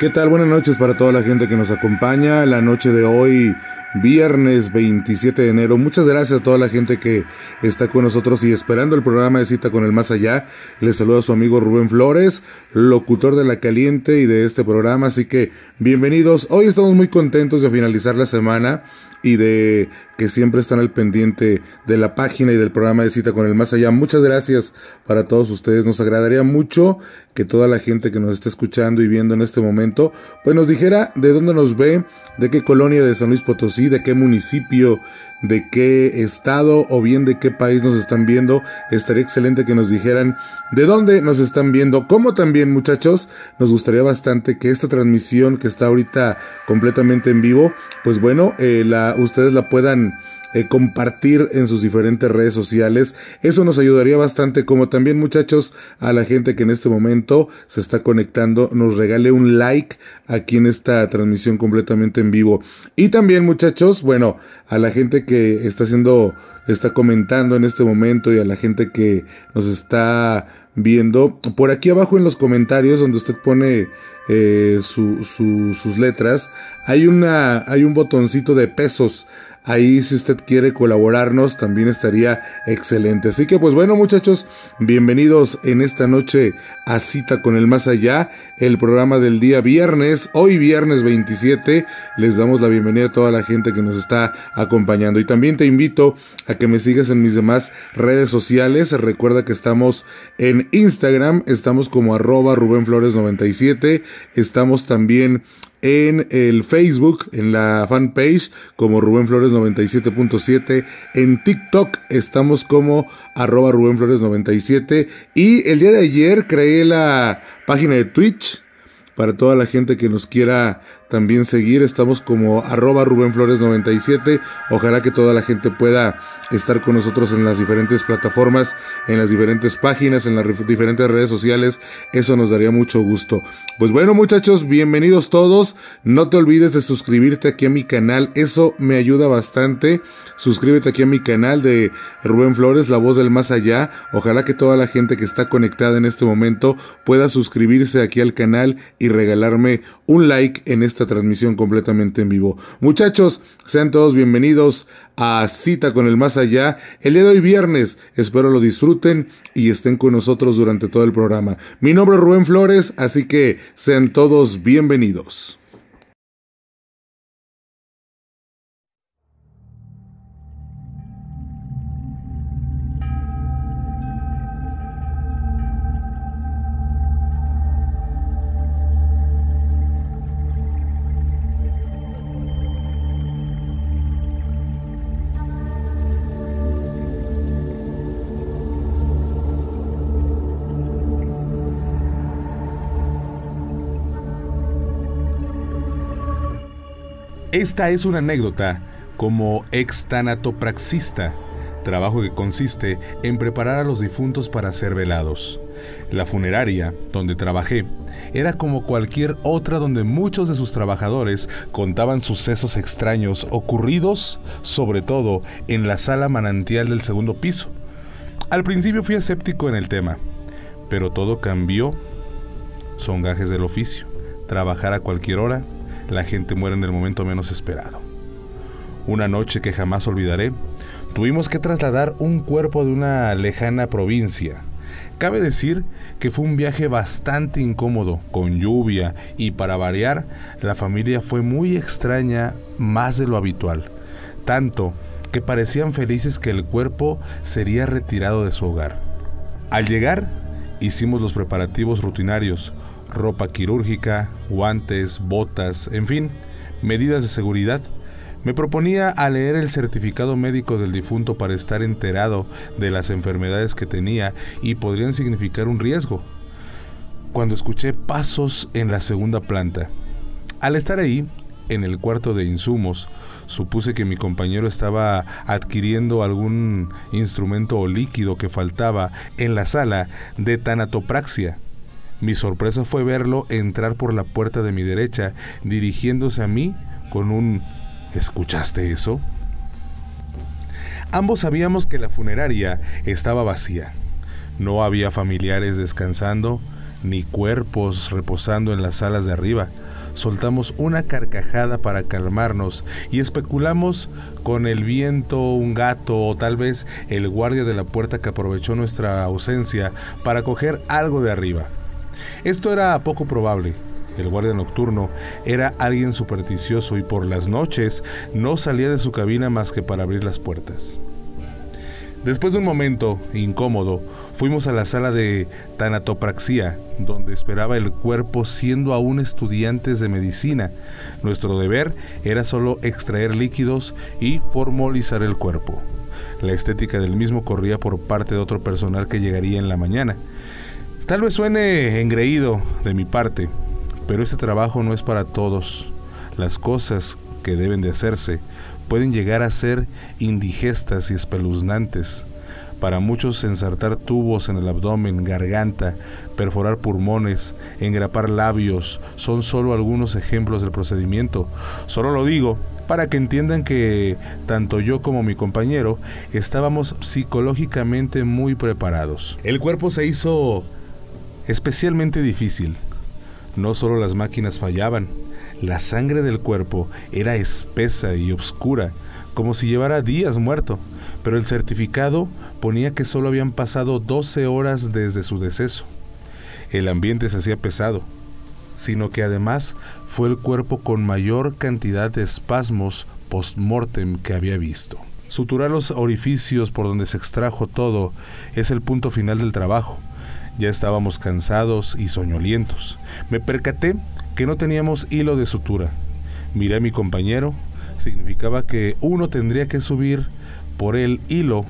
¿Qué tal? Buenas noches para toda la gente que nos acompaña la noche de hoy, viernes 27 de enero. Muchas gracias a toda la gente que está con nosotros y esperando el programa de Cita con el Más Allá. Les saluda a su amigo Rubén Flores, locutor de La Caliente y de este programa, así que bienvenidos. Hoy estamos muy contentos de finalizar la semana y de que siempre están al pendiente de la página y del programa de Cita con el Más Allá. Muchas gracias para todos ustedes. Nos agradaría mucho que toda la gente que nos está escuchando y viendo en este momento, pues nos dijera de dónde nos ve, de qué colonia de San Luis Potosí, de qué municipio, de qué estado o bien de qué país nos están viendo. Estaría excelente que nos dijeran de dónde nos están viendo. Como también, muchachos, nos gustaría bastante que esta transmisión que está ahorita completamente en vivo, pues bueno, ustedes la puedan compartir en sus diferentes redes sociales. Eso nos ayudaría bastante, como también, muchachos, a la gente que en este momento se está conectando, nos regale un like aquí en esta transmisión completamente en vivo. Y también, muchachos, bueno, a la gente que está comentando en este momento y a la gente que nos está viendo, por aquí abajo en los comentarios donde usted pone sus letras, hay un botoncito de pesos. Ahí, si usted quiere colaborarnos, también estaría excelente. Así que, pues bueno, muchachos, bienvenidos en esta noche a Cita con el Más Allá, el programa del día viernes. Hoy viernes 27, les damos la bienvenida a toda la gente que nos está acompañando. Y también te invito a que me sigas en mis demás redes sociales. Recuerda que estamos en Instagram, estamos como @RubenFlores97, estamos también en el Facebook, en la fanpage como Rubén Flores 97.7, en TikTok estamos como @RubenFlores97 y el día de ayer creé la página de Twitch para toda la gente que nos quiera también seguir. Estamos como @RubenFlores97. Ojalá que toda la gente pueda estar con nosotros en las diferentes plataformas, en las diferentes páginas, en las diferentes redes sociales. Eso nos daría mucho gusto. Pues bueno, muchachos, bienvenidos todos. No te olvides de suscribirte aquí a mi canal. Eso me ayuda bastante. Suscríbete aquí a mi canal de Rubén Flores, la voz del más allá. Ojalá que toda la gente que está conectada en este momento pueda suscribirse aquí al canal y regalarme un like en esta transmisión completamente en vivo. Muchachos, sean todos bienvenidos a Cita con el Más Allá. El día de hoy viernes, espero lo disfruten y estén con nosotros durante todo el programa. Mi nombre es Rubén Flores, así que sean todos bienvenidos. Esta es una anécdota como ex-tanatopraxista, trabajo que consiste en preparar a los difuntos para ser velados. La funeraria donde trabajé era como cualquier otra donde muchos de sus trabajadores contaban sucesos extraños ocurridos, sobre todo en la sala manantial del segundo piso. Al principio fui escéptico en el tema, pero todo cambió. Son gajes del oficio. Trabajar a cualquier hora, la gente muere en el momento menos esperado. Una noche que jamás olvidaré, tuvimos que trasladar un cuerpo de una lejana provincia. Cabe decir que fue un viaje bastante incómodo, con lluvia, y para variar, la familia fue muy extraña, más de lo habitual, tanto que parecían felices que el cuerpo sería retirado de su hogar. Al llegar, hicimos los preparativos rutinarios, ropa quirúrgica, guantes, botas, en fin, medidas de seguridad. Me proponía a leer el certificado médico del difunto para estar enterado de las enfermedades que tenía y podrían significar un riesgo, cuando escuché pasos en la segunda planta. Al estar ahí, en el cuarto de insumos, supuse que mi compañero estaba adquiriendo algún instrumento o líquido que faltaba en la sala de tanatopraxia. Mi sorpresa fue verlo entrar por la puerta de mi derecha, dirigiéndose a mí con un ¿escuchaste eso? Ambos sabíamos que la funeraria estaba vacía. No había familiares descansando, ni cuerpos reposando en las salas de arriba. Soltamos una carcajada para calmarnos y especulamos con el viento, un gato o tal vez el guardia de la puerta que aprovechó nuestra ausencia para coger algo de arriba. Esto era poco probable. El guardia nocturno era alguien supersticioso y por las noches no salía de su cabina más que para abrir las puertas. Después de un momento incómodo, fuimos a la sala de tanatopraxia, donde esperaba el cuerpo siendo aún estudiantes de medicina. Nuestro deber era solo extraer líquidos y formalizar el cuerpo. La estética del mismo corría por parte de otro personal que llegaría en la mañana. Tal vez suene engreído de mi parte, pero este trabajo no es para todos. Las cosas que deben de hacerse pueden llegar a ser indigestas y espeluznantes. Para muchos, ensartar tubos en el abdomen, garganta, perforar pulmones, engrapar labios, son solo algunos ejemplos del procedimiento. Solo lo digo para que entiendan que tanto yo como mi compañero estábamos psicológicamente muy preparados. El cuerpo se hizo especialmente difícil. No solo las máquinas fallaban, la sangre del cuerpo era espesa y oscura, como si llevara días muerto, pero el certificado ponía que solo habían pasado 12 horas desde su deceso. El ambiente se hacía pesado, sino que además fue el cuerpo con mayor cantidad de espasmos post-mortem que había visto. Suturar los orificios por donde se extrajo todo es el punto final del trabajo. Ya estábamos cansados y soñolientos. Me percaté que no teníamos hilo de sutura. Miré a mi compañero. Significaba que uno tendría que subir por el hilo.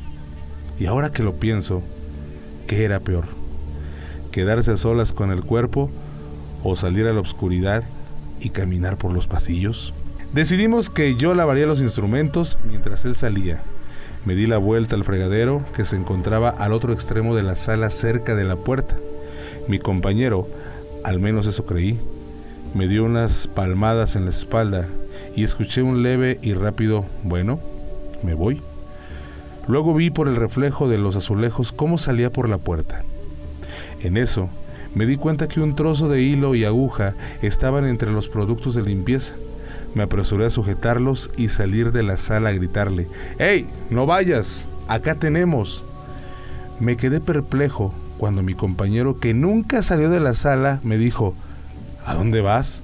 Y ahora que lo pienso, ¿qué era peor? ¿Quedarse a solas con el cuerpo o salir a la oscuridad y caminar por los pasillos? Decidimos que yo lavaría los instrumentos mientras él salía. Me di la vuelta al fregadero que se encontraba al otro extremo de la sala cerca de la puerta. Mi compañero, al menos eso creí, me dio unas palmadas en la espalda y escuché un leve y rápido «bueno, me voy». Luego vi por el reflejo de los azulejos cómo salía por la puerta. En eso me di cuenta que un trozo de hilo y aguja estaban entre los productos de limpieza. Me apresuré a sujetarlos y salir de la sala a gritarle «¡Hey, no vayas! ¡Acá tenemos!». Me quedé perplejo cuando mi compañero, que nunca salió de la sala, me dijo «¿A dónde vas?».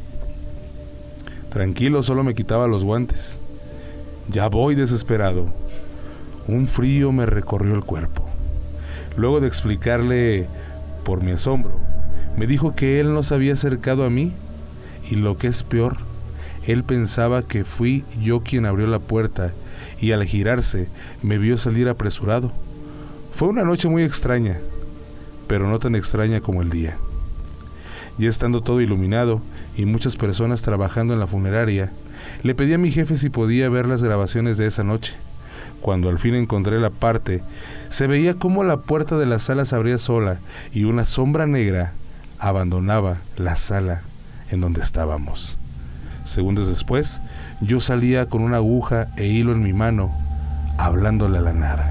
Tranquilo, solo me quitaba los guantes. «Ya voy», desesperado. Un frío me recorrió el cuerpo. Luego de explicarle por mi asombro, me dijo que él no se había acercado a mí y, lo que es peor, él pensaba que fui yo quien abrió la puerta y al girarse me vio salir apresurado. Fue una noche muy extraña, pero no tan extraña como el día. Ya estando todo iluminado y muchas personas trabajando en la funeraria, le pedí a mi jefe si podía ver las grabaciones de esa noche. Cuando al fin encontré la parte, se veía cómo la puerta de la sala se abría sola y una sombra negra abandonaba la sala en donde estábamos. Segundos después, yo salía con una aguja e hilo en mi mano, hablándole a la nada.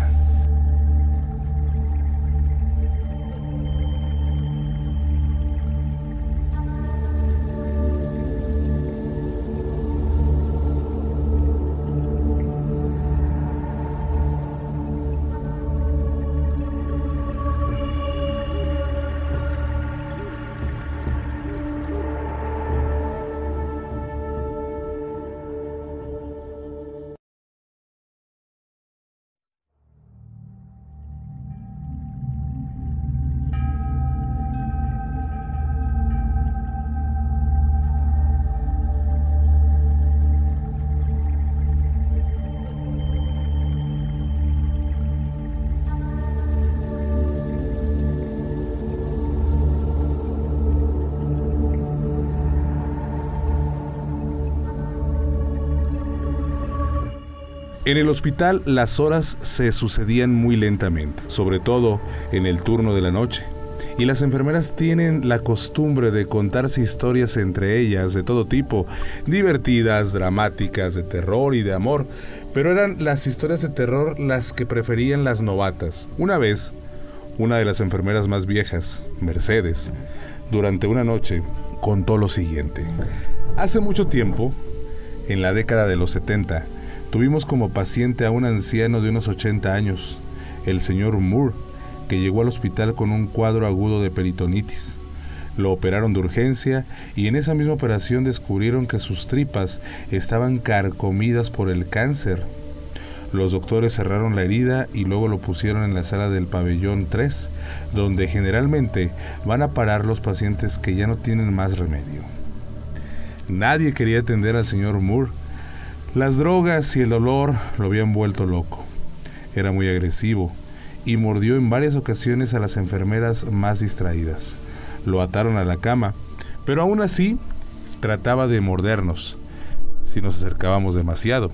En el hospital las horas se sucedían muy lentamente, sobre todo en el turno de la noche, y las enfermeras tienen la costumbre de contarse historias entre ellas de todo tipo, divertidas, dramáticas, de terror y de amor, pero eran las historias de terror las que preferían las novatas. Una vez, Una de las enfermeras más viejas, Mercedes, durante una noche contó lo siguiente. Hace mucho tiempo, en la década de los 70, tuvimos como paciente a un anciano de unos 80 años, el señor Moore, que llegó al hospital con un cuadro agudo de peritonitis. Lo operaron de urgencia y en esa misma operación descubrieron que sus tripas estaban carcomidas por el cáncer. Los doctores cerraron la herida y luego lo pusieron en la sala del pabellón 3, donde generalmente van a parar los pacientes que ya no tienen más remedio. Nadie quería atender al señor Moore. Las drogas y el dolor lo habían vuelto loco. Era muy agresivo y mordió en varias ocasiones a las enfermeras más distraídas. Lo ataron a la cama, pero aún así trataba de mordernos si nos acercábamos demasiado.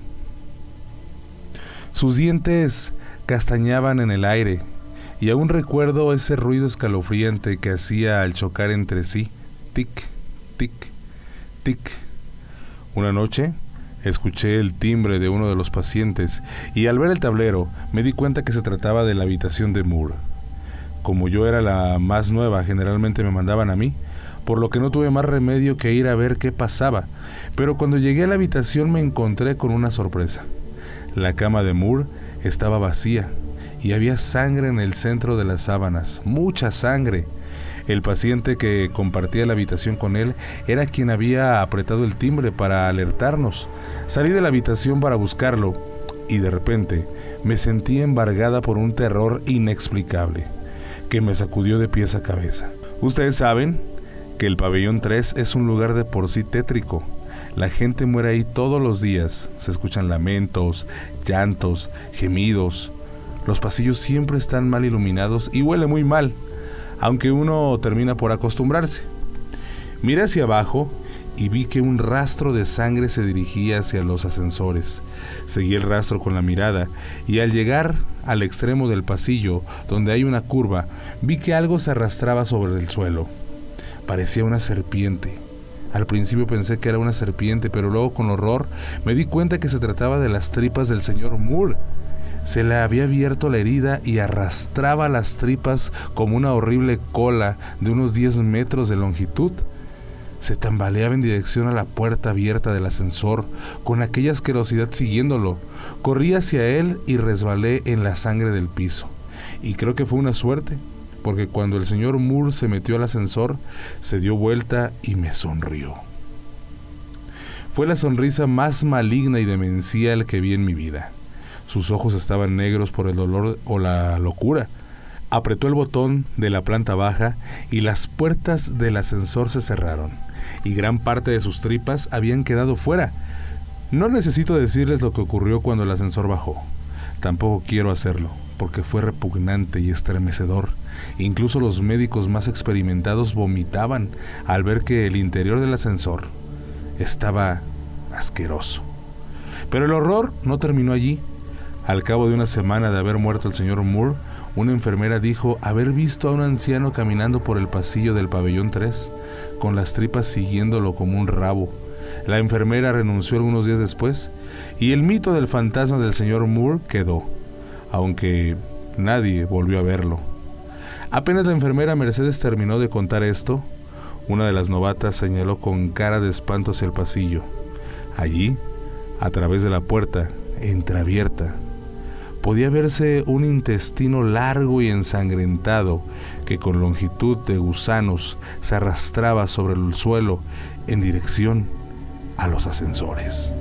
Sus dientes castañaban en el aire y aún recuerdo ese ruido escalofriante que hacía al chocar entre sí, tic, tic, tic. Una noche escuché el timbre de uno de los pacientes y al ver el tablero me di cuenta que se trataba de la habitación de Moore. Como yo era la más nueva, generalmente me mandaban a mí, por lo que no tuve más remedio que ir a ver qué pasaba. Pero cuando llegué a la habitación me encontré con una sorpresa. La cama de Moore estaba vacía y había sangre en el centro de las sábanas, mucha sangre. El paciente que compartía la habitación con él era quien había apretado el timbre para alertarnos. Salí de la habitación para buscarlo y de repente me sentí embargada por un terror inexplicable que me sacudió de pies a cabeza. Ustedes saben que el pabellón 3 es un lugar de por sí tétrico. La gente muere ahí todos los días. Se escuchan lamentos, llantos, gemidos. Los pasillos siempre están mal iluminados y huele muy mal, aunque uno termina por acostumbrarse. Miré hacia abajo y vi que un rastro de sangre se dirigía hacia los ascensores. Seguí el rastro con la mirada y al llegar al extremo del pasillo, donde hay una curva, vi que algo se arrastraba sobre el suelo. Parecía una serpiente. Al principio pensé que era una serpiente, pero luego con horror me di cuenta que se trataba de las tripas del señor Moore. Se le había abierto la herida y arrastraba las tripas como una horrible cola de unos 10 metros de longitud. Se tambaleaba en dirección a la puerta abierta del ascensor, con aquella asquerosidad siguiéndolo. Corrí hacia él y resbalé en la sangre del piso. Y creo que fue una suerte, porque cuando el señor Moore se metió al ascensor, se dio vuelta y me sonrió. Fue la sonrisa más maligna y demencial que vi en mi vida. Sus ojos estaban negros por el dolor o la locura. Apretó el botón de la planta baja y las puertas del ascensor se cerraron, y gran parte de sus tripas habían quedado fuera. No necesito decirles lo que ocurrió cuando el ascensor bajó. Tampoco quiero hacerlo, porque fue repugnante y estremecedor. Incluso los médicos más experimentados vomitaban al ver que el interior del ascensor estaba asqueroso. Pero el horror no terminó allí. Al cabo de una semana de haber muerto el señor Moore, una enfermera dijo haber visto a un anciano caminando por el pasillo del pabellón 3, con las tripas siguiéndolo como un rabo. La enfermera renunció algunos días después, y el mito del fantasma del señor Moore quedó, aunque nadie volvió a verlo. Apenas la enfermera Mercedes terminó de contar esto, una de las novatas señaló con cara de espanto hacia el pasillo. Allí, a través de la puerta, entreabierta, podía verse un intestino largo y ensangrentado que con longitud de gusanos se arrastraba sobre el suelo en dirección a los ascensores.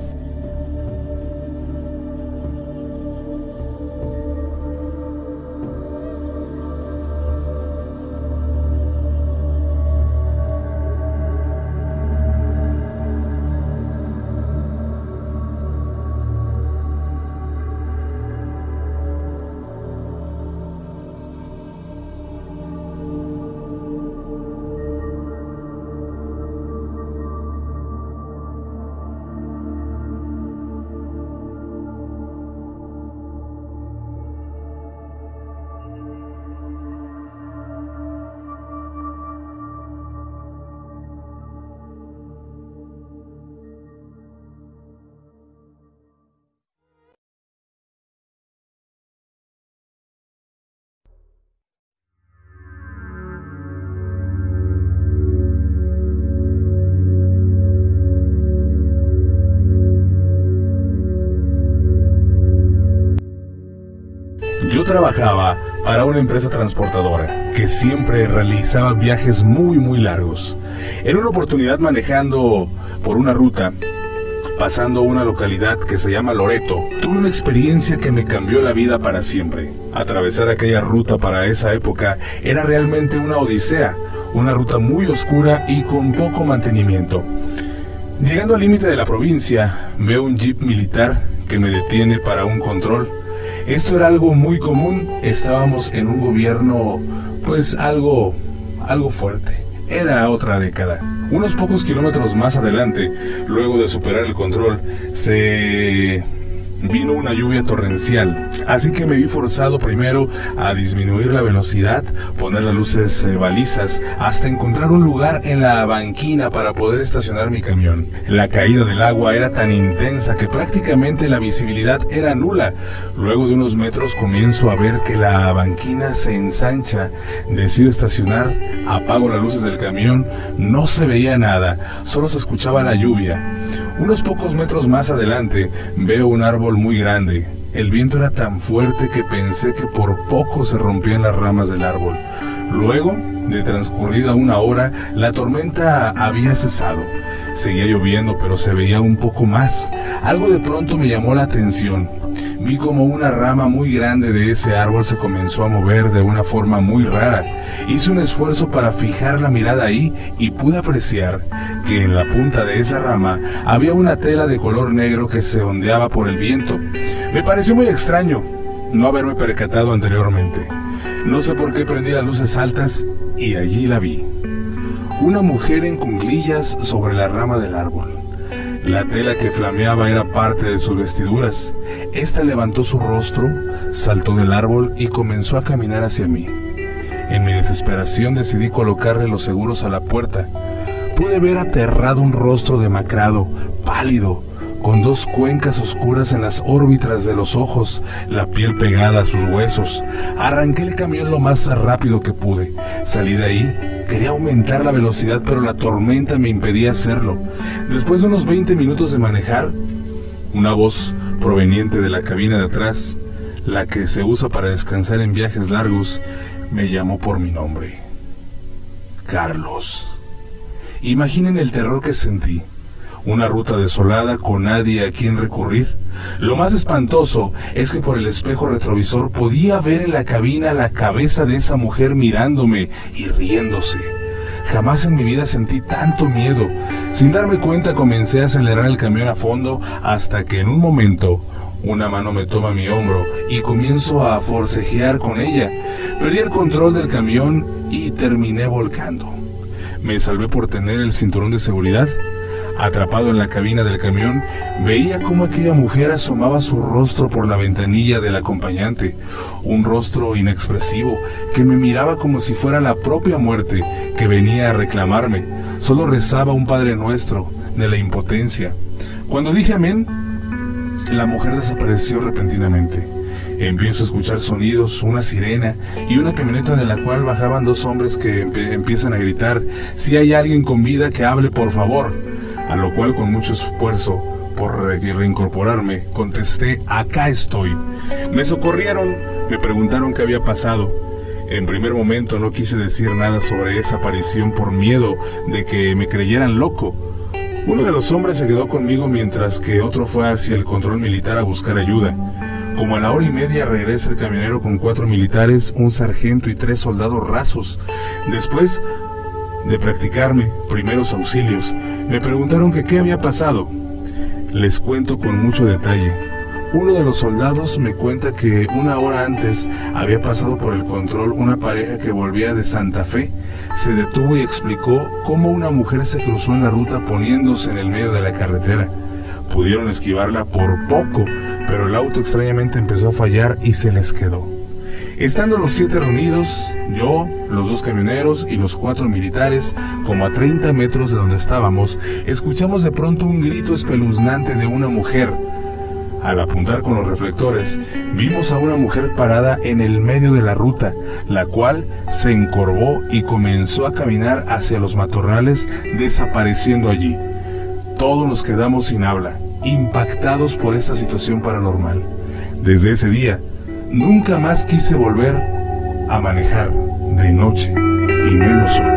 trabajaba para una empresa transportadora que siempre realizaba viajes muy largos. En una oportunidad, manejando por una ruta, pasando una localidad que se llama Loreto, tuve una experiencia que me cambió la vida para siempre. Atravesar aquella ruta para esa época era realmente una odisea, una ruta muy oscura y con poco mantenimiento. Llegando al límite de la provincia, veo un jeep militar que me detiene para un control. Esto era algo muy común, estábamos en un gobierno pues algo fuerte. Era otra década. Unos pocos kilómetros más adelante, luego de superar el control, vino una lluvia torrencial, así que me vi forzado primero a disminuir la velocidad, poner las luces balizas, hasta encontrar un lugar en la banquina para poder estacionar mi camión. La caída del agua era tan intensa que prácticamente la visibilidad era nula. Luego de unos metros comienzo a ver que la banquina se ensancha. Decido estacionar, apago las luces del camión, no se veía nada, solo se escuchaba la lluvia. Unos pocos metros más adelante veo un árbol muy grande. El viento era tan fuerte que pensé que por poco se rompían las ramas del árbol. Luego de transcurrida una hora, la tormenta había cesado. Seguía lloviendo, pero se veía un poco más. Algo de pronto me llamó la atención. Vi como una rama muy grande de ese árbol se comenzó a mover de una forma muy rara. Hice un esfuerzo para fijar la mirada ahí y pude apreciar que en la punta de esa rama había una tela de color negro que se ondeaba por el viento. Me pareció muy extraño no haberme percatado anteriormente. No sé por qué prendí las luces altas y allí la vi. Una mujer en cuclillas sobre la rama del árbol. La tela que flameaba era parte de sus vestiduras. Esta levantó su rostro, saltó del árbol y comenzó a caminar hacia mí. En mi desesperación decidí colocarle los seguros a la puerta. Pude ver aterrado un rostro demacrado, pálido, con dos cuencas oscuras en las órbitas de los ojos, la piel pegada a sus huesos. Arranqué el camión lo más rápido que pude. Salí de ahí. Quería aumentar la velocidad, pero la tormenta me impedía hacerlo. Después de unos 20 minutos de manejar, una voz proveniente de la cabina de atrás, la que se usa para descansar en viajes largos, me llamó por mi nombre. Carlos. Imaginen el terror que sentí. Una ruta desolada con nadie a quien recurrir. Lo más espantoso es que por el espejo retrovisor podía ver en la cabina la cabeza de esa mujer mirándome y riéndose. Jamás en mi vida sentí tanto miedo. Sin darme cuenta comencé a acelerar el camión a fondo hasta que en un momento una mano me toma mi hombro y comienzo a forcejear con ella. Perdí el control del camión y terminé volcando. Me salvé por tener el cinturón de seguridad. Atrapado en la cabina del camión, veía cómo aquella mujer asomaba su rostro por la ventanilla del acompañante, un rostro inexpresivo que me miraba como si fuera la propia muerte que venía a reclamarme. Solo rezaba un Padre Nuestro de la impotencia. Cuando dije amén, la mujer desapareció repentinamente. Empiezo a escuchar sonidos, una sirena y una camioneta de la cual bajaban dos hombres que empiezan a gritar: si hay alguien con vida que hable, por favor. A lo cual, con mucho esfuerzo por reincorporarme, contesté: acá estoy. Me socorrieron, me preguntaron qué había pasado. En primer momento no quise decir nada sobre esa aparición por miedo de que me creyeran loco. Uno de los hombres se quedó conmigo mientras que otro fue hacia el control militar a buscar ayuda. Como a la hora y media regresa el camionero con 4 militares, un sargento y 3 soldados rasos. Después de practicarme primeros auxilios, me preguntaron que qué había pasado. Les cuento con mucho detalle. Uno de los soldados me cuenta que una hora antes había pasado por el control una pareja que volvía de Santa Fe. Se detuvo y explicó cómo una mujer se cruzó en la ruta poniéndose en el medio de la carretera. Pudieron esquivarla por poco, pero el auto extrañamente empezó a fallar y se les quedó. Estando los 7 reunidos, yo, los 2 camioneros y los 4 militares, como a 30 metros de donde estábamos, escuchamos de pronto un grito espeluznante de una mujer. Al apuntar con los reflectores, vimos a una mujer parada en el medio de la ruta, la cual se encorvó y comenzó a caminar hacia los matorrales, desapareciendo allí. Todos nos quedamos sin habla, impactados por esta situación paranormal. Desde ese día, nunca más quise volver a manejar de noche y menos solo.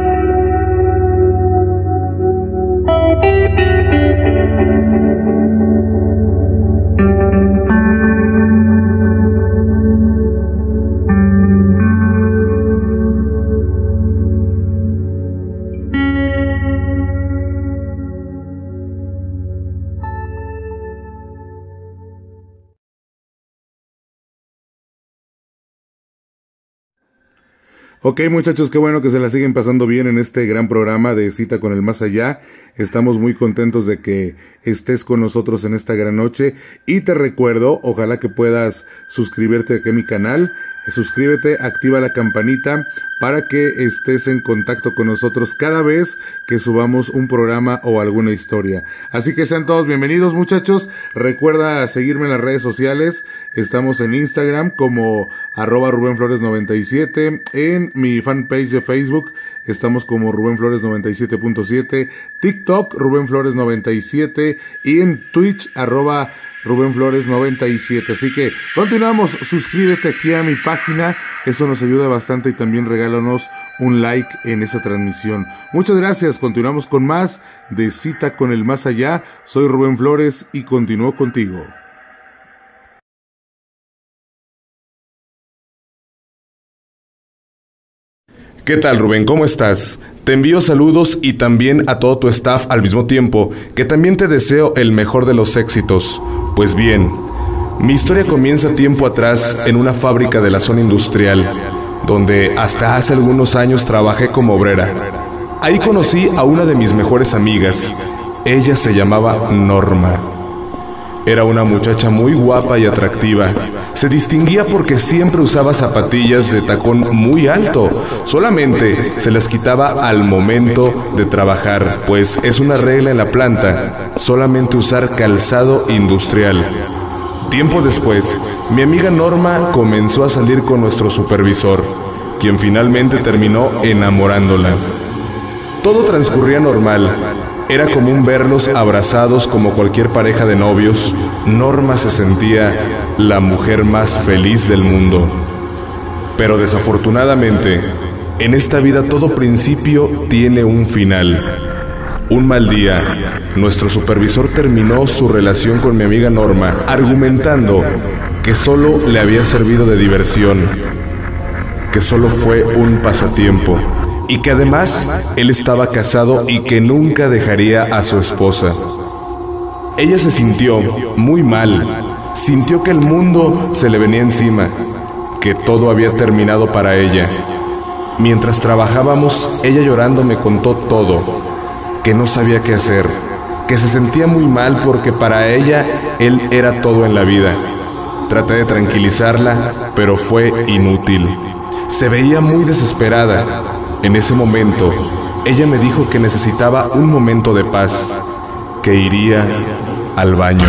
Ok, muchachos, qué bueno que se la siguen pasando bien en este gran programa de Cita con el Más Allá. Estamos muy contentos de que estés con nosotros en esta gran noche. Y te recuerdo, ojalá que puedas suscribirte aquí a mi canal. Suscríbete, activa la campanita para que estés en contacto con nosotros cada vez que subamos un programa o alguna historia. Así que sean todos bienvenidos, muchachos. Recuerda seguirme en las redes sociales. Estamos en Instagram como @RubénFlores97. En mi fanpage de Facebook estamos como Rubén Flores 97.7. TikTok Rubén Flores 97 y en Twitch Rubén Flores 97. Así que continuamos, suscríbete aquí a mi página, eso nos ayuda bastante y también regálanos un like en esa transmisión. Muchas gracias, continuamos con más de Cita con el Más Allá. Soy Rubén Flores y continúo contigo. ¿Qué tal, Rubén? ¿Cómo estás? Te envío saludos y también a todo tu staff al mismo tiempo, que también te deseo el mejor de los éxitos. Pues bien, mi historia comienza tiempo atrás en una fábrica de la zona industrial, donde hasta hace algunos años trabajé como obrera. Ahí conocí a una de mis mejores amigas. Ella se llamaba Norma. Era una muchacha muy guapa y atractiva. Se distinguía porque siempre usaba zapatillas de tacón muy alto. Solamente se las quitaba al momento de trabajar, pues es una regla en la planta, solamente usar calzado industrial. Tiempo después, mi amiga Norma comenzó a salir con nuestro supervisor, quien finalmente terminó enamorándola. Todo transcurría normal. Era común verlos abrazados como cualquier pareja de novios. Norma se sentía la mujer más feliz del mundo. Pero desafortunadamente, en esta vida todo principio tiene un final. Un mal día, nuestro supervisor terminó su relación con mi amiga Norma, argumentando que solo le había servido de diversión, que solo fue un pasatiempo, y que además él estaba casado y que nunca dejaría a su esposa. Ella se sintió muy mal, sintió que el mundo se le venía encima, que todo había terminado para ella. Mientras trabajábamos, ella llorando me contó todo, que no sabía qué hacer, que se sentía muy mal porque para ella él era todo en la vida. Traté de tranquilizarla, pero fue inútil. Se veía muy desesperada. En ese momento, ella me dijo que necesitaba un momento de paz, que iría al baño.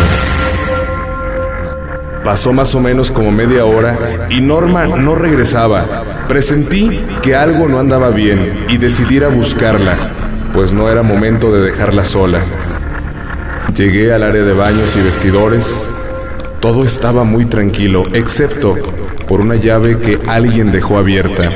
Pasó más o menos como media hora y Norma no regresaba. Presentí que algo no andaba bien y decidí ir a buscarla, pues no era momento de dejarla sola. Llegué al área de baños y vestidores. Todo estaba muy tranquilo, excepto por una llave que alguien dejó abierta.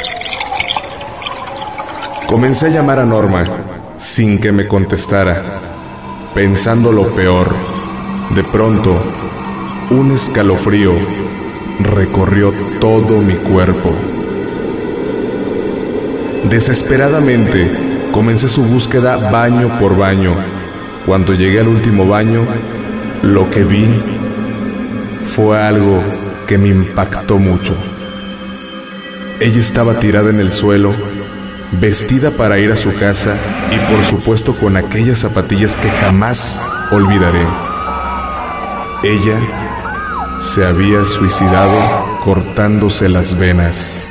Comencé a llamar a Norma, sin que me contestara, pensando lo peor. De pronto, un escalofrío recorrió todo mi cuerpo. Desesperadamente, comencé su búsqueda baño por baño. Cuando llegué al último baño, lo que vi fue algo que me impactó mucho. Ella estaba tirada en el suelo, vestida para ir a su casa y por supuesto con aquellas zapatillas que jamás olvidaré. Ella se había suicidado cortándose las venas.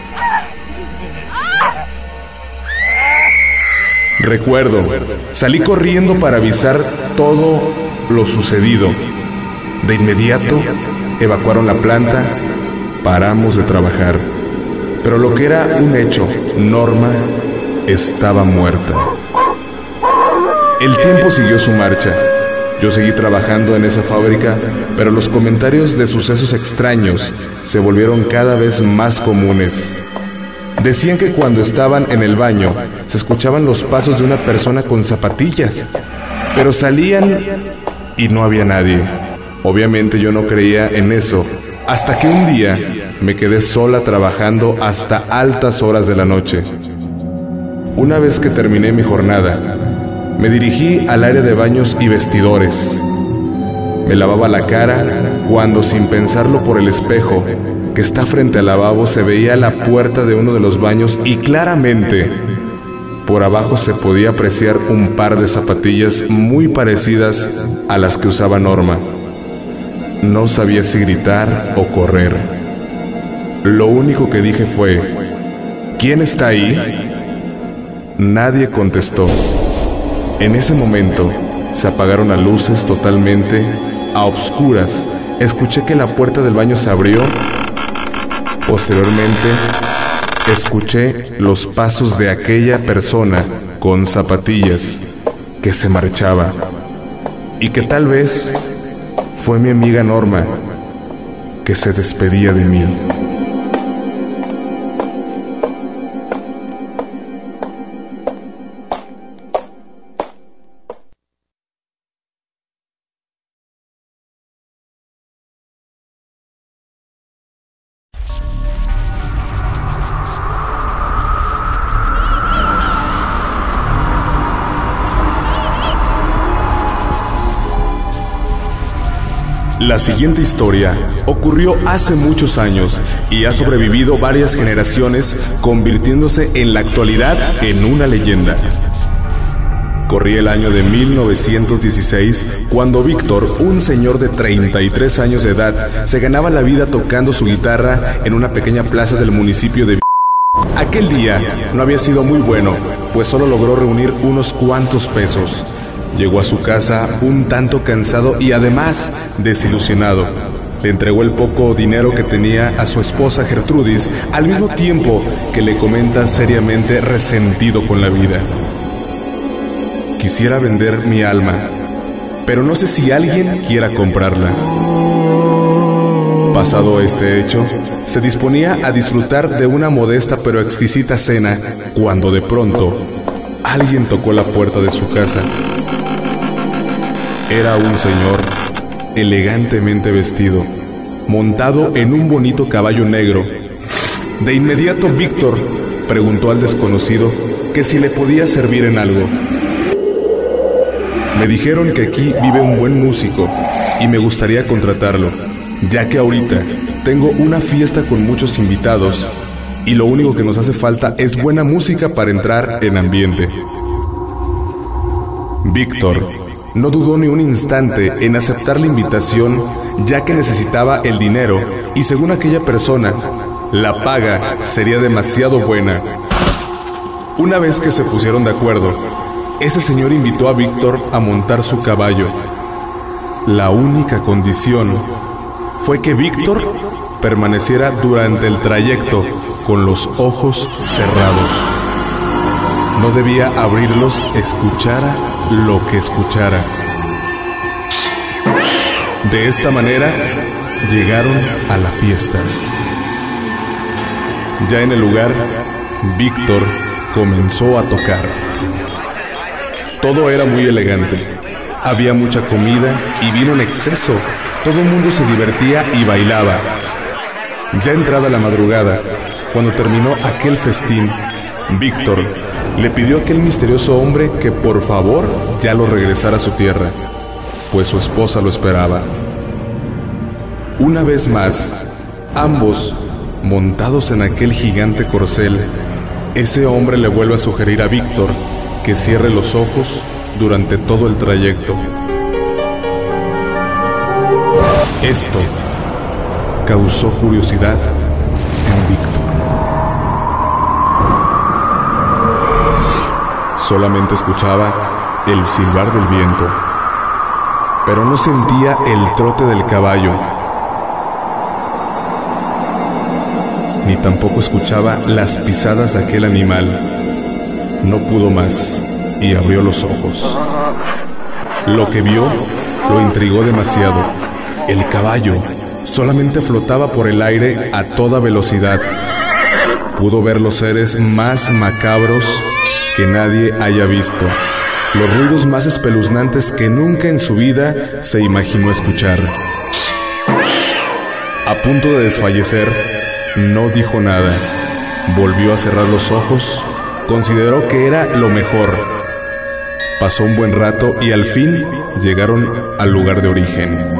Recuerdo, salí corriendo para avisar todo lo sucedido. De inmediato, evacuaron la planta, paramos de trabajar. Pero lo que era un hecho, Norma estaba muerta. El tiempo siguió su marcha. Yo seguí trabajando en esa fábrica, pero los comentarios de sucesos extraños se volvieron cada vez más comunes. Decían que cuando estaban en el baño se escuchaban los pasos de una persona con zapatillas, pero salían y no había nadie. Obviamente yo no creía en eso, hasta que un día me quedé sola trabajando hasta altas horas de la noche. Una vez que terminé mi jornada, me dirigí al área de baños y vestidores. Me lavaba la cara cuando, sin pensarlo, por el espejo que está frente al lavabo se veía la puerta de uno de los baños y claramente por abajo se podía apreciar un par de zapatillas muy parecidas a las que usaba Norma. No sabía si gritar o correr. Lo único que dije fue: ¿quién está ahí? Nadie contestó. En ese momento se apagaron las luces totalmente. A obscuras escuché que la puerta del baño se abrió. Posteriormente escuché los pasos de aquella persona con zapatillas que se marchaba y que tal vez fue mi amiga Norma que se despedía de mí. La siguiente historia ocurrió hace muchos años y ha sobrevivido varias generaciones, convirtiéndose en la actualidad en una leyenda. Corría el año de 1916 cuando Víctor, un señor de 33 años de edad, se ganaba la vida tocando su guitarra en una pequeña plaza del municipio de Aquel día no había sido muy bueno, pues solo logró reunir unos cuantos pesos. Llegó a su casa un tanto cansado y además desilusionado. Le entregó el poco dinero que tenía a su esposa Gertrudis, al mismo tiempo que le comenta seriamente resentido con la vida: quisiera vender mi alma, pero no sé si alguien quiera comprarla. Pasado este hecho, se disponía a disfrutar de una modesta pero exquisita cena, cuando de pronto alguien tocó la puerta de su casa. Era un señor elegantemente vestido, montado en un bonito caballo negro. De inmediato Víctor preguntó al desconocido que si le podía servir en algo. Me dijeron que aquí vive un buen músico y me gustaría contratarlo, ya que ahorita tengo una fiesta con muchos invitados y lo único que nos hace falta es buena música para entrar en ambiente. Víctor no dudó ni un instante en aceptar la invitación, ya que necesitaba el dinero y, según aquella persona, la paga sería demasiado buena. Una vez que se pusieron de acuerdo, ese señor invitó a Víctor a montar su caballo. La única condición fue que Víctor permaneciera durante el trayecto con los ojos cerrados. No debía abrirlos, escuchara lo que escuchara. De esta manera llegaron a la fiesta. Ya en el lugar, Víctor comenzó a tocar. Todo era muy elegante. Había mucha comida y vino en exceso. Todo el mundo se divertía y bailaba. Ya entrada la madrugada, cuando terminó aquel festín, Víctor le pidió a aquel misterioso hombre que por favor ya lo regresara a su tierra, pues su esposa lo esperaba. Una vez más, ambos montados en aquel gigante corcel, ese hombre le vuelve a sugerir a Víctor que cierre los ojos durante todo el trayecto. Esto causó curiosidad en Víctor. Solamente escuchaba el silbar del viento, pero no sentía el trote del caballo, ni tampoco escuchaba las pisadas de aquel animal. No pudo más y abrió los ojos. Lo que vio lo intrigó demasiado. El caballo solamente flotaba por el aire a toda velocidad. Pudo ver los seres más macabros que nadie haya visto, los ruidos más espeluznantes que nunca en su vida se imaginó escuchar. A punto de desfallecer, no dijo nada. Volvió a cerrar los ojos. Consideró que era lo mejor. Pasó un buen rato y al fin llegaron al lugar de origen.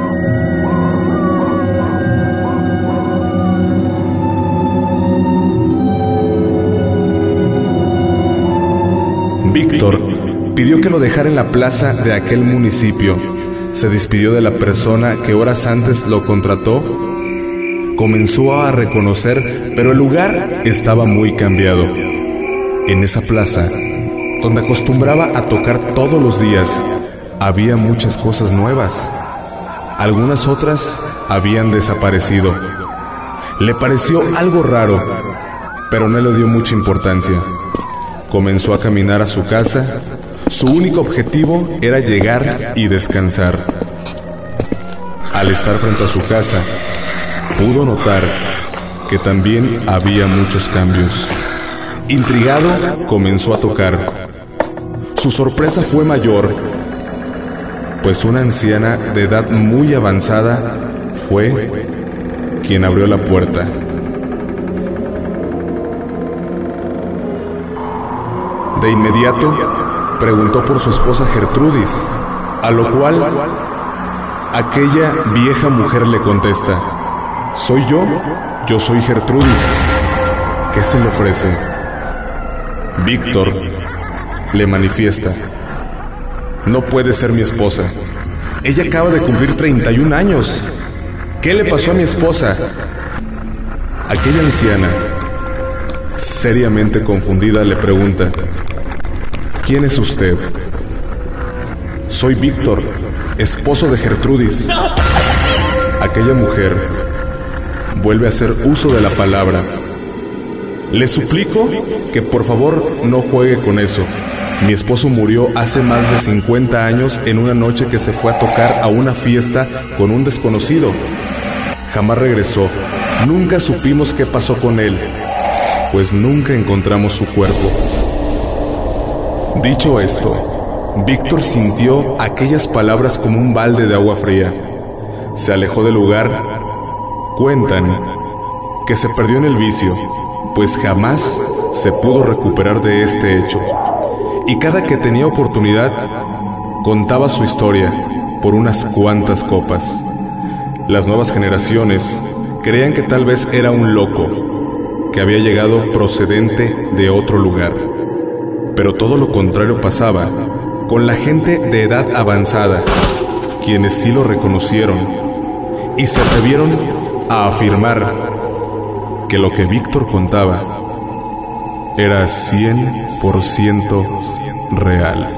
Víctor pidió que lo dejara en la plaza de aquel municipio. Se despidió de la persona que horas antes lo contrató. Comenzó a reconocer, pero el lugar estaba muy cambiado. En esa plaza, donde acostumbraba a tocar todos los días, había muchas cosas nuevas. Algunas otras habían desaparecido. Le pareció algo raro, pero no le dio mucha importancia. Comenzó a caminar a su casa. Su único objetivo era llegar y descansar. Al estar frente a su casa, pudo notar que también había muchos cambios. Intrigado, comenzó a tocar. Su sorpresa fue mayor, pues una anciana de edad muy avanzada fue quien abrió la puerta. De inmediato, preguntó por su esposa Gertrudis, a lo cual aquella vieja mujer le contesta: «¿Soy yo? Yo soy Gertrudis. ¿Qué se le ofrece?». Víctor le manifiesta: «No puede ser mi esposa. Ella acaba de cumplir 31 años. ¿Qué le pasó a mi esposa?». Aquella anciana, seriamente confundida, le pregunta: «¿Quién es usted?». «Soy Víctor, esposo de Gertrudis». Aquella mujer vuelve a hacer uso de la palabra: «Le suplico que por favor no juegue con eso. Mi esposo murió hace más de 50 años en una noche que se fue a tocar a una fiesta con un desconocido. Jamás regresó. Nunca supimos qué pasó con él, pues nunca encontramos su cuerpo». Dicho esto, Víctor sintió aquellas palabras como un balde de agua fría. Se alejó del lugar. Cuentan que se perdió en el vicio, pues jamás se pudo recuperar de este hecho. Y cada que tenía oportunidad, contaba su historia por unas cuantas copas. Las nuevas generaciones creían que tal vez era un loco, que había llegado procedente de otro lugar. Pero todo lo contrario pasaba con la gente de edad avanzada, quienes sí lo reconocieron y se atrevieron a afirmar que lo que Víctor contaba era 100% real.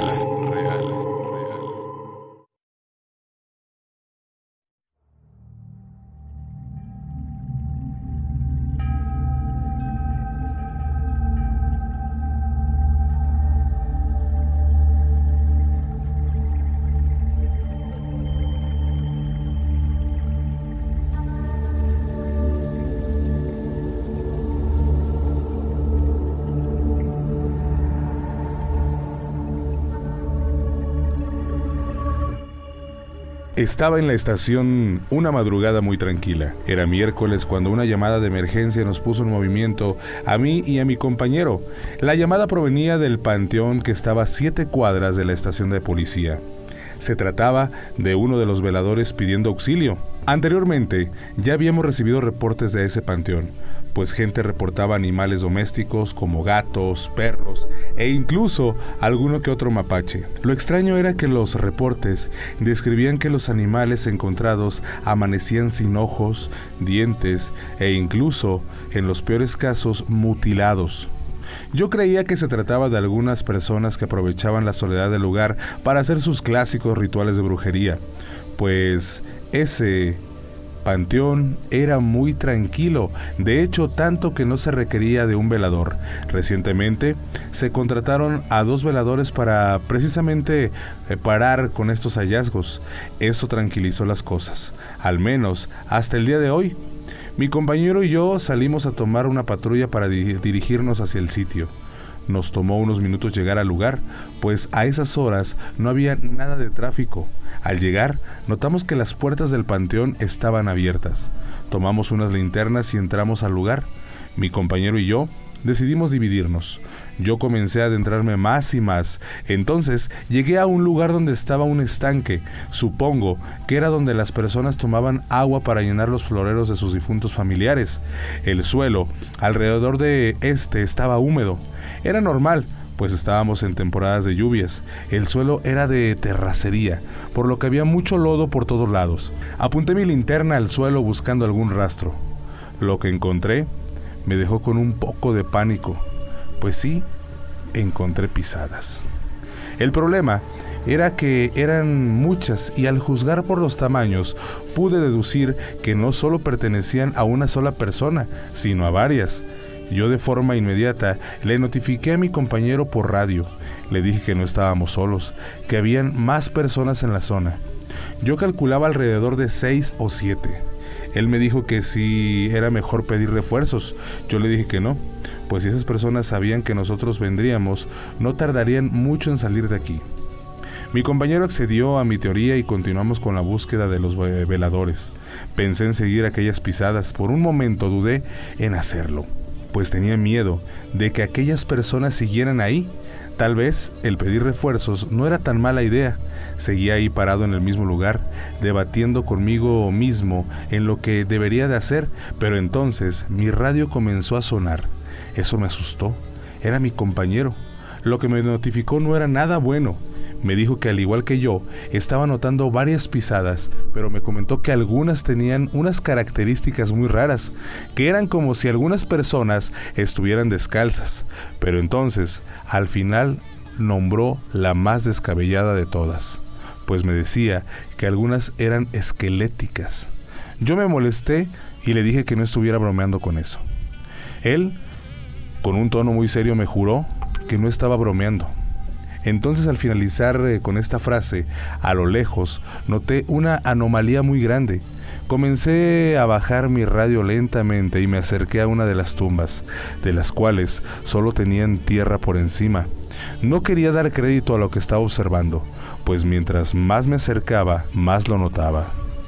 Estaba en la estación una madrugada muy tranquila. Era miércoles cuando una llamada de emergencia nos puso en movimiento a mí y a mi compañero. La llamada provenía del panteón que estaba a 7 cuadras de la estación de policía. Se trataba de uno de los veladores pidiendo auxilio. Anteriormente ya habíamos recibido reportes de ese panteón, pues gente reportaba animales domésticos como gatos, perros e incluso alguno que otro mapache. Lo extraño era que los reportes describían que los animales encontrados amanecían sin ojos, dientes e incluso, en los peores casos, mutilados. Yo creía que se trataba de algunas personas que aprovechaban la soledad del lugar para hacer sus clásicos rituales de brujería, pues ese panteón era muy tranquilo, de hecho tanto que no se requería de un velador. Recientemente se contrataron a 2 veladores para precisamente parar con estos hallazgos. Eso tranquilizó las cosas, al menos hasta el día de hoy. Mi compañero y yo salimos a tomar una patrulla para dirigirnos hacia el sitio. Nos tomó unos minutos llegar al lugar, pues a esas horas no había nada de tráfico. Al llegar, notamos que las puertas del panteón estaban abiertas. Tomamos unas linternas y entramos al lugar. Mi compañero y yo decidimos dividirnos. Yo comencé a adentrarme más y más. Entonces llegué a un lugar donde estaba un estanque. Supongo que era donde las personas tomaban agua para llenar los floreros de sus difuntos familiares. El suelo alrededor de este estaba húmedo. Era normal, pues estábamos en temporadas de lluvias. El suelo era de terracería, por lo que había mucho lodo por todos lados. Apunté mi linterna al suelo buscando algún rastro. Lo que encontré me dejó con un poco de pánico, pues sí, encontré pisadas. El problema era que eran muchas y al juzgar por los tamaños pude deducir que no solo pertenecían a una sola persona, sino a varias. Yo de forma inmediata le notifiqué a mi compañero por radio. Le dije que no estábamos solos, que habían más personas en la zona. Yo calculaba alrededor de 6 o 7. Él me dijo que si era mejor pedir refuerzos. Yo le dije que no, pues si esas personas sabían que nosotros vendríamos, no tardarían mucho en salir de aquí. Mi compañero accedió a mi teoría y continuamos con la búsqueda de los veladores. Pensé en seguir aquellas pisadas. Por un momento dudé en hacerlo, pues tenía miedo de que aquellas personas siguieran ahí. Tal vez el pedir refuerzos no era tan mala idea. Seguía ahí parado en el mismo lugar, debatiendo conmigo mismo en lo que debería de hacer, pero entonces mi radio comenzó a sonar. Eso me asustó. Era mi compañero. Lo que me notificó no era nada bueno. Me dijo que al igual que yo, estaba notando varias pisadas, pero me comentó que algunas tenían unas características muy raras, que eran como si algunas personas estuvieran descalzas. Pero entonces, al final, nombró la más descabellada de todas, pues me decía que algunas eran esqueléticas. Yo me molesté y le dije que no estuviera bromeando con eso. Él, con un tono muy serio, me juró que no estaba bromeando. Entonces, al finalizar con esta frase, a lo lejos, noté una anomalía muy grande. Comencé a bajar mi radio lentamente y me acerqué a una de las tumbas, de las cuales solo tenían tierra por encima. No quería dar crédito a lo que estaba observando, pues mientras más me acercaba, más lo notaba.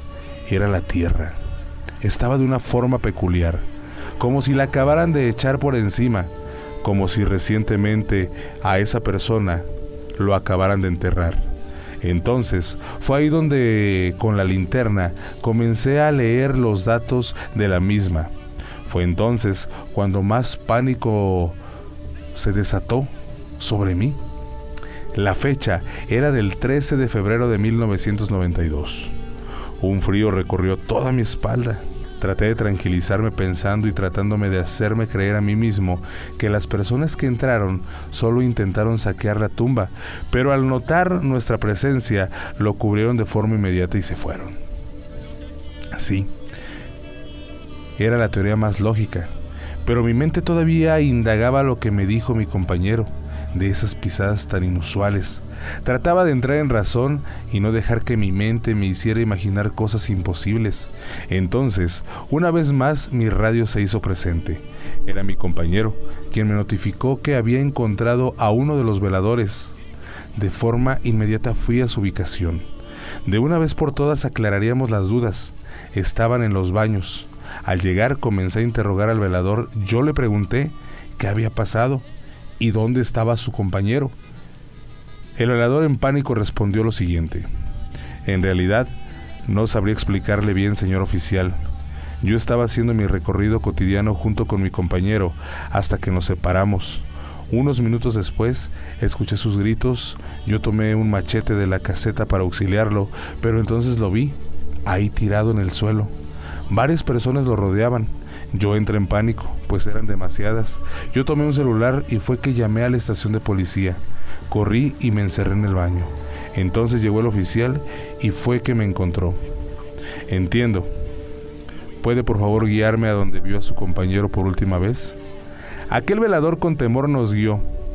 Era la tierra. Estaba de una forma peculiar, como si la acabaran de echar por encima, como si recientemente a esa persona lo acabaran de enterrar. Entonces fue ahí donde con la linterna comencé a leer los datos de la misma. Fue entonces cuando más pánico se desató sobre mí. La fecha era del 13 de febrero de 1992. Un frío recorrió toda mi espalda. Traté de tranquilizarme pensando y tratándome de hacerme creer a mí mismo que las personas que entraron solo intentaron saquear la tumba, pero al notar nuestra presencia lo cubrieron de forma inmediata y se fueron. Así, era la teoría más lógica, pero mi mente todavía indagaba lo que me dijo mi compañero de esas pisadas tan inusuales. Trataba de entrar en razón y no dejar que mi mente me hiciera imaginar cosas imposibles. Entonces, una vez más, mi radio se hizo presente. Era mi compañero, quien me notificó que había encontrado a uno de los veladores. De forma inmediata fui a su ubicación. De una vez por todas aclararíamos las dudas. Estaban en los baños. Al llegar comencé a interrogar al velador. Yo le pregunté qué había pasado y dónde estaba su compañero. El velador en pánico respondió lo siguiente: en realidad, no sabría explicarle bien, señor oficial. Yo estaba haciendo mi recorrido cotidiano junto con mi compañero hasta que nos separamos. Unos minutos después, escuché sus gritos. Yo tomé un machete de la caseta para auxiliarlo, pero entonces lo vi, ahí tirado en el suelo. Varias personas lo rodeaban. Yo entré en pánico, pues eran demasiadas. Yo tomé un celular y fue que llamé a la estación de policía. Corrí y me encerré en el baño. Entonces llegó el oficial y fue que me encontró. Entiendo ¿Puede por favor guiarme a donde vio a su compañero por última vez? Aquel velador con temor nos guió.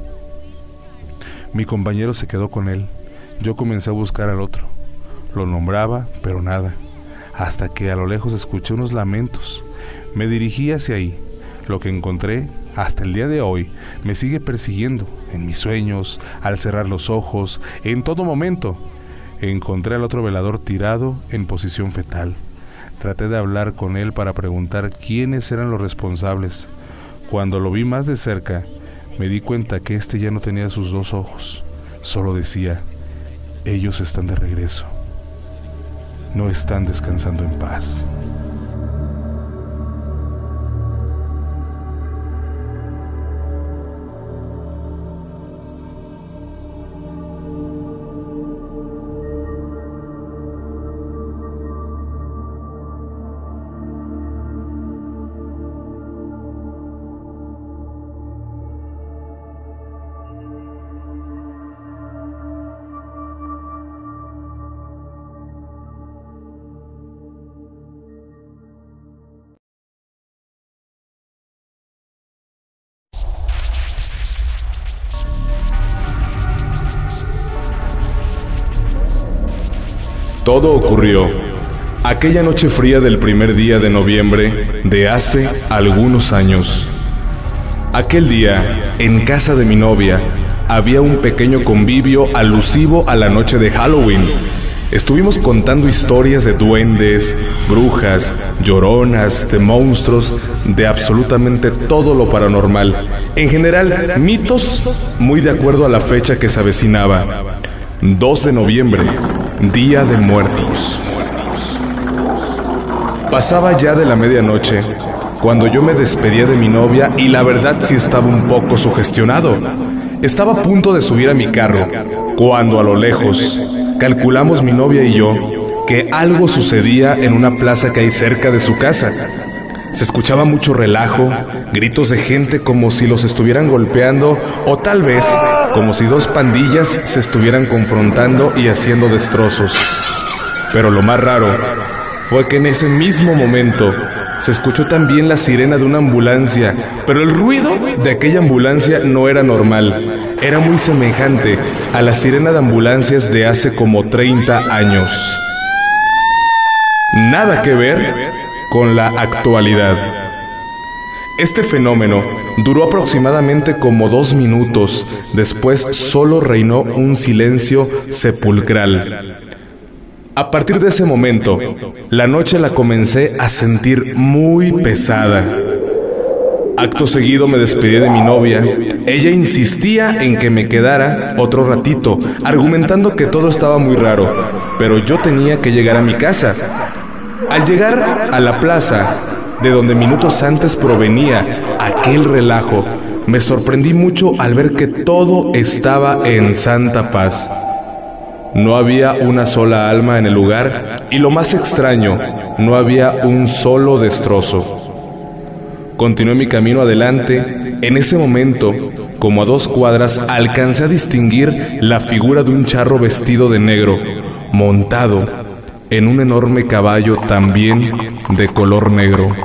Mi compañero se quedó con él. Yo comencé a buscar al otro. Lo nombraba, pero nada. Hasta que a lo lejos escuché unos lamentos. Me dirigí hacia ahí. Lo que encontré, hasta el día de hoy, me sigue persiguiendo. En mis sueños, al cerrar los ojos, en todo momento. Encontré al otro velador tirado en posición fetal. Traté de hablar con él para preguntar quiénes eran los responsables. Cuando lo vi más de cerca, me di cuenta que este ya no tenía sus dos ojos. Solo decía: ellos están de regreso. No están descansando en paz. Todo ocurrió aquella noche fría del primer día de noviembre de hace algunos años. Aquel día, en casa de mi novia, había un pequeño convivio alusivo a la noche de Halloween. Estuvimos contando historias de duendes, brujas, lloronas, de monstruos, de absolutamente todo lo paranormal. En general, mitos muy de acuerdo a la fecha que se avecinaba. 2 de noviembre, Día de Muertos. Pasaba ya de la medianoche cuando yo me despedía de mi novia y la verdad sí estaba un poco sugestionado. Estaba a punto de subir a mi carro cuando a lo lejos calculamos mi novia y yo que algo sucedía en una plaza que hay cerca de su casa. Se escuchaba mucho relajo, gritos de gente como si los estuvieran golpeando o tal vez como si 2 pandillas se estuvieran confrontando y haciendo destrozos. Pero lo más raro fue que en ese mismo momento se escuchó también la sirena de una ambulancia, pero el ruido de aquella ambulancia no era normal, era muy semejante a la sirena de ambulancias de hace como 30 años. Nada que ver con la actualidad. Este fenómeno duró aproximadamente como 2 minutos, después solo reinó un silencio sepulcral. A partir de ese momento, la noche la comencé a sentir muy pesada. Acto seguido me despedí de mi novia. Ella insistía en que me quedara otro ratito, argumentando que todo estaba muy raro, pero yo tenía que llegar a mi casa. Al llegar a la plaza, de donde minutos antes provenía aquel relajo, me sorprendí mucho al ver que todo estaba en santa paz. No había una sola alma en el lugar y lo más extraño, no había un solo destrozo. Continué mi camino adelante. En ese momento, como a 2 cuadras, alcancé a distinguir la figura de un charro vestido de negro, montado en un enorme caballo también de color negro.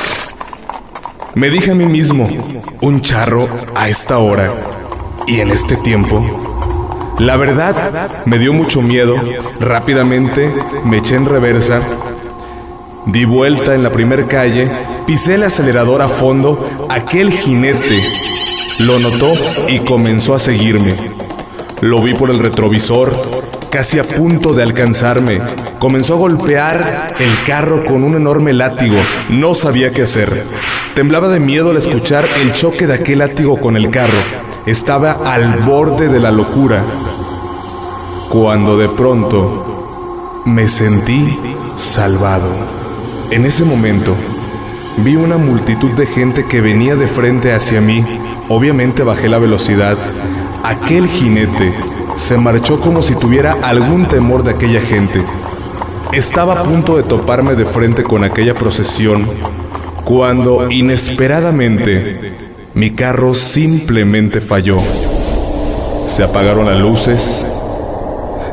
Me dije a mí mismo, un charro a esta hora y en este tiempo. La verdad, me dio mucho miedo. Rápidamente me eché en reversa, di vuelta en la primer calle, pisé el acelerador a fondo. Aquel jinete lo notó y comenzó a seguirme. Lo vi por el retrovisor, casi a punto de alcanzarme. Comenzó a golpear el carro con un enorme látigo. No sabía qué hacer. Temblaba de miedo al escuchar el choque de aquel látigo con el carro. Estaba al borde de la locura, cuando de pronto me sentí salvado. En ese momento vi una multitud de gente que venía de frente hacia mí. Obviamente bajé la velocidad. Aquel jinete se marchó como si tuviera algún temor de aquella gente. Estaba a punto de toparme de frente con aquella procesión, cuando inesperadamente mi carro simplemente falló. Se apagaron las luces,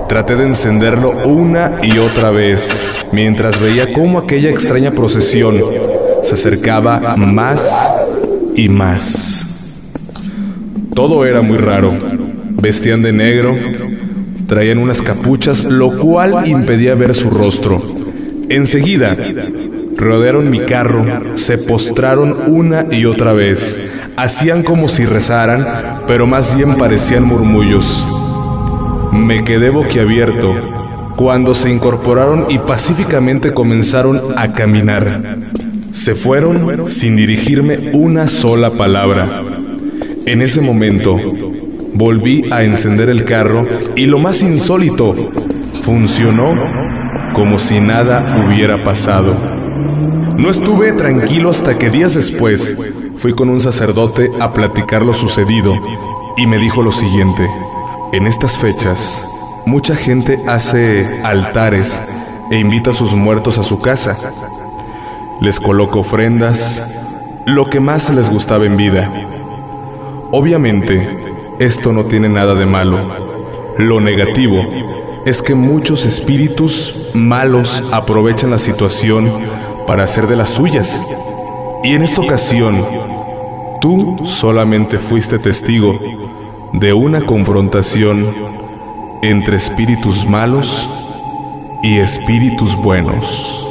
Traté de encenderlo una y otra vez, mientras veía cómo aquella extraña procesión se acercaba más y más. Todo era muy raro. Vestían de negro, traían unas capuchas, lo cual impedía ver su rostro. Enseguida, rodearon mi carro, se postraron una y otra vez. Hacían como si rezaran, pero más bien parecían murmullos. Me quedé boquiabierto cuando se incorporaron y pacíficamente comenzaron a caminar. Se fueron sin dirigirme una sola palabra. En ese momento, volví a encender el carro y lo más insólito, funcionó como si nada hubiera pasado. No estuve tranquilo hasta que días después fui con un sacerdote a platicar lo sucedido y me dijo lo siguiente: en estas fechas, mucha gente hace altares e invita a sus muertos a su casa. Les coloca ofrendas, lo que más les gustaba en vida. Obviamente, esto no tiene nada de malo. Lo negativo es que muchos espíritus malos aprovechan la situación para hacer de las suyas. Y en esta ocasión, tú solamente fuiste testigo de una confrontación entre espíritus malos y espíritus buenos.